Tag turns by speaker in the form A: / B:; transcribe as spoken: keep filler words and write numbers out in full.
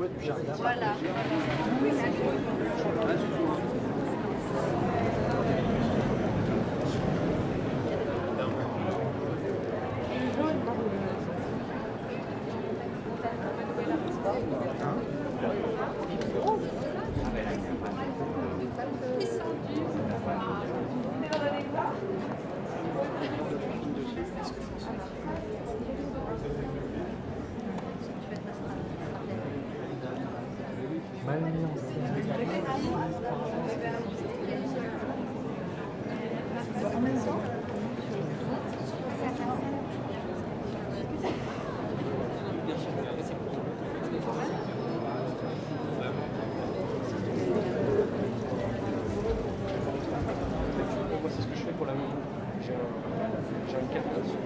A: choix du jardin.
B: Voilà.
A: Mal mis en scène. En même temps. Moi, c'est ce que je fais pour la maman. J'ai un, j'ai un cadre.